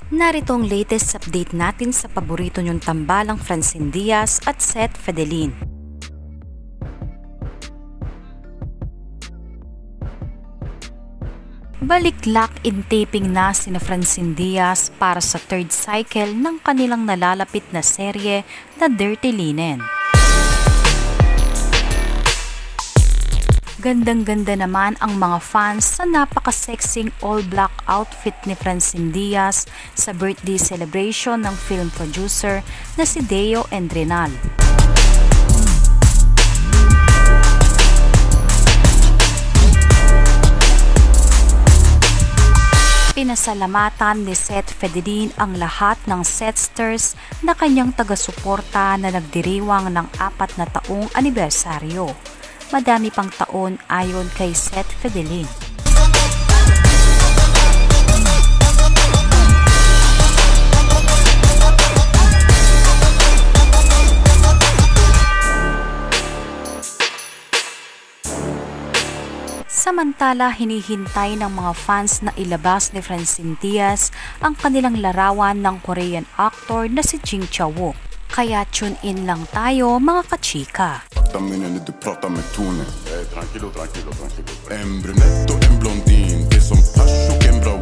Narito ang latest update natin sa paborito niyong tambalang Francine Diaz at Seth Fedelin. Balik lock-in taping na sina Francine Diaz para sa third cycle ng kanilang nalalapit na serye na Dirty Linen. Gandang-ganda naman ang mga fans sa napaka-sexing all-black outfit ni Francine Diaz sa birthday celebration ng film producer na si Deo Endrenal. Pinasalamatan ni Seth Fedelin ang lahat ng SETHSTERS na kanyang taga-suporta na nagdiriwang ng 4 na taong anibersaryo. Madami pang taon ayon kay Seth Fedelin. Samantala, hinihintay ng mga fans na ilabas ni Francine Diaz ang kanilang larawan ng Korean actor na si Jing Chawook. Kaya tune in lang tayo mga kachika. Du pratar med tonen. Tranquilo. En brunett och en blondin. Det är som hasch och en bra